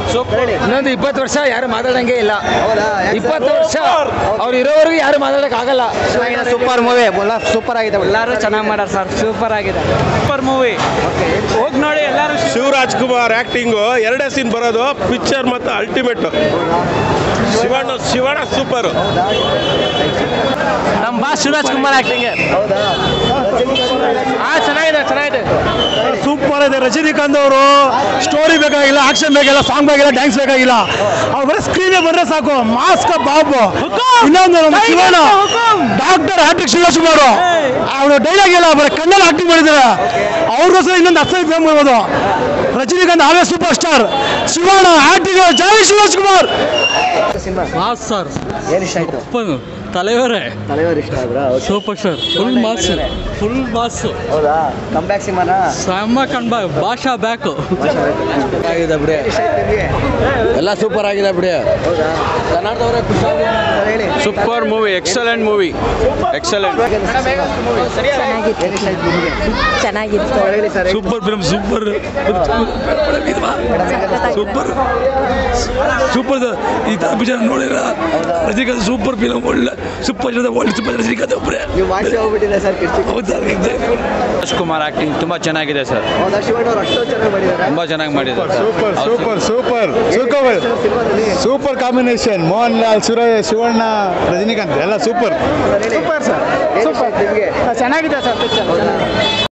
ಇನ್ನೊಂದು 20 ವರ್ಷ ಯಾರು ಮಾತಾಡಂಗೆ ಇಲ್ಲ. 20 ವರ್ಷ ಅವ್ರು ಇರೋವರೆಗೂ ಯಾರು ಮಾತಾಡಕ್ ಆಗಲ್ಲ. ಸೂಪರ್ ಮೂವಿ, ಸೂಪರ್ ಆಗಿದೆ. ಎಲ್ಲರೂ ಚೆನ್ನಾಗಿ ಮಾಡ್ಯಾರ ಸರ್, ಸೂಪರ್ ಆಗಿದೆ, ಸೂಪರ್ ಮೂವಿ. ಹೋಗಿ ನೋಡಿ ಎಲ್ಲರೂ. ಶಿವರಾಜ್ ಕುಮಾರ್ ಆಕ್ಟಿಂಗು ಎರಡೇ ಸೀನ್ ಬರೋದು, ಪಿಕ್ಚರ್ ಮತ್ತು ಅಲ್ಟಿಮೇಟ್. ಶಿವಣ್ಣ ಸೂಪರ್. ನಮ್ಮ ಬಾಸ್ ಶಿವರಾಜ್ ಕುಮಾರ್ ಆಕ್ಟಿಂಗ್ ಚೆನ್ನಾಗಿದೆ. ಸೂಪರ್ ಇದೆ. ರಜನಿಕಾಂತ್ ಅವರು ಸ್ಟೋರಿ ಬೇಕಾಗಿಲ್ಲ, ಆಕ್ಷನ್ ಬೇಕಾಗಿಲ್ಲ, ಸಾಂಗ್ ಬೇಕಾಗಿಲ್ಲ, ಡ್ಯಾನ್ಸ್ ಬೇಕಾಗಿಲ್ಲ. ಅವ್ರು ಬರೀ ಸ್ಕ್ರೀನ್ ಬಂದ್ರೆ ಸಾಕು. ಮಾಸ್ಕ ಬಾಬು. ಇನ್ನೊಂದು ಶಿವಣ್ಣ ಡಾಕ್ಟರ್ ಹ್ಯಾಟ್ರಿಕ್ ಶಿವರಾಜ್ ಕುಮಾರ್ ಅವ್ರ ಡೈಲಾಗ್ ಇಲ್ಲ, ಬರೀ ಕಣ್ಣಲ್ಲಿ ಆಕ್ಟಿಂಗ್ ಮಾಡಿದ್ದಾರೆ. ಅವ್ರಿಗೋಸ್ಕರ ಇನ್ನೊಂದು 10 ಫೇಮ್ ಮಾಡ್ಬೋದು. ರಜನಿಕಾಂತ್ ಆವೇ ಸೂಪರ್ ಸ್ಟಾರ್. ಶಿವಣ್ಣ ಆಕ್ಟಿಂಗ್ ಜೈ ಶಿವರಾಜ್ ಕುಮಾರ್. ಸರ್ ಏನು ಇಷ್ಟ ಆಯ್ತು? தலைவரே ಇಷ್ಟ ಆದ್ರಾ? Super star, full mass. ಹೌದಾ? ಕಮ್ ಬ್ಯಾಕ್ ಸಿನಿಮಾನಾ? ಸಮ್ಮ ಕಣ್ಬಾಕ್ ಭಾಷಾ ಬ್ಯಾಕು ಆಗಿದೆ ಬಿಡಿ. ಎಲ್ಲ ಸೂಪರ್ ಆಗಿದೆ ಬಿಡಿ. ಕನ್ನಡದವರೇ ಹೇಳಿ. Super movie, excellent movie, excellent. ಚೆನ್ನಾಗಿತ್ತು. ಹೇಳಿ sir. Super film, super super super. ಈ ತರ ಪಿಕ್ಚರ್ ನೋಡಿರ ರಜನಿಕಾಂತ್ ಸೂಪರ್ ಫಿಲ್ಮ್, ಒಳ್ಳೆ ಸೂಪರ್ ಸೂಪರ್ ರಜನಿಕಾಂತ್ ಒಬ್ಬರೇ. ನೀವು ಮಾಡಿ ಹೋಗ್ಬಿಟ್ಟಿದೆ ಸರ್. ರಾಜ್ಕುಮಾರ್ ಆಕ್ಟಿಂಗ್ ತುಂಬಾ ಚೆನ್ನಾಗಿದೆ ಸರ್. ಶಿವಣ್ಣ ಅವರು ಅಷ್ಟು ಚೆನ್ನಾಗಿ ಮಾಡಿದ್ದಾರೆ. ತುಂಬಾ ಚೆನ್ನಾಗಿ ಮಾಡಿದ್ದಾರೆ. Super super super super super combination. Mohan Lal, Shivanna, Rajinikanth ಎಲ್ಲ ಸೂಪರ್. Super sir. ಸೂಪರ್. ನಿಮಗೆ ಚೆನ್ನಾಗಿದೆ ಸರ್ ಪಿಕ್ಚರ್.